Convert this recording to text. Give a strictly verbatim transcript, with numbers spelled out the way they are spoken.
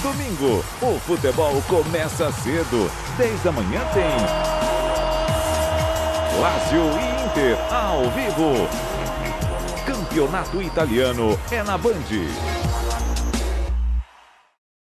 Domingo, o futebol começa cedo. dez da manhã tem Lazio e Inter ao vivo. Campeonato Italiano é na Band.